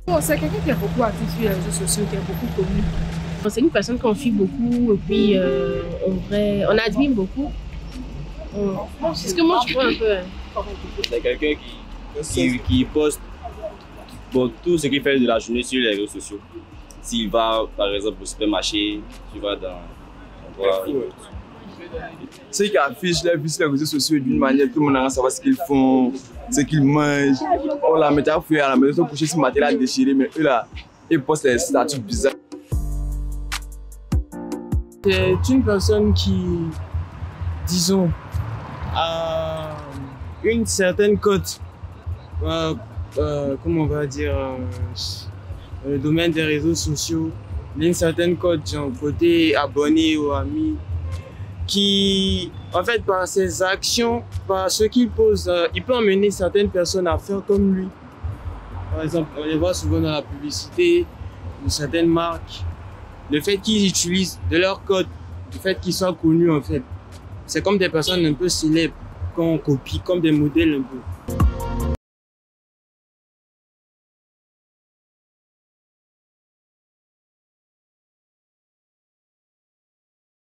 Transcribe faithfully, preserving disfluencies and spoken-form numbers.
Bon, c'est quelqu'un qui est beaucoup actif sur les réseaux sociaux, qui est beaucoup connu. C'est une personne qu'on suit beaucoup et puis euh, on, vrai, on admire beaucoup. On... C'est ce que moi je vois un peu. Hein. C'est quelqu'un qui, qui, qui poste bon, tout ce qu'il fait de la journée sur les réseaux sociaux. S'il va par exemple au supermarché, tu vas dans l'endroit. Ceux qui affichent leur vie sur les réseaux sociaux d'une manière, tout le monde a savoir ce qu'ils font, ce qu'ils mangent. On la met à fouiller à la maison, ils sont couchés sur le matériel déchiré, mais eux là, ils postent des statuts bizarres. C'est une personne qui, disons, a une certaine cote, euh, euh, comment on va dire, euh, dans le domaine des réseaux sociaux, il y a une certaine cote, genre côté abonné ou ami, qui, en fait, par ses actions, par ce qu'il pose, euh, il peut emmener certaines personnes à faire comme lui. Par exemple, on les voit souvent dans la publicité de certaines marques. Le fait qu'ils utilisent de leur code, le fait qu'ils soient connus, en fait, c'est comme des personnes un peu célèbres qu'on copie, comme des modèles un peu.